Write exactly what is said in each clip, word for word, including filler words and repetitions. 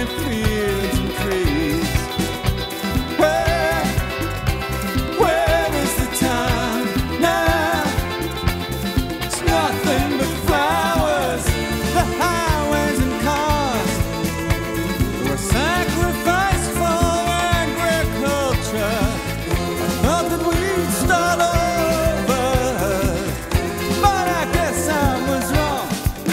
only fields and trees. Where, where is the town now? It's nothing but flowers, the highways and cars were sacrificed for agriculture. I thought that we'd start over, but I guess I was wrong.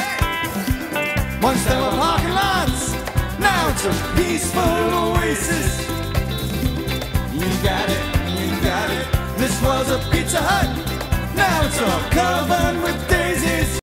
Once there were parking lots, now it's a peaceful oasis. You got it, you got it. This was a Pizza Hut, now it's all covered with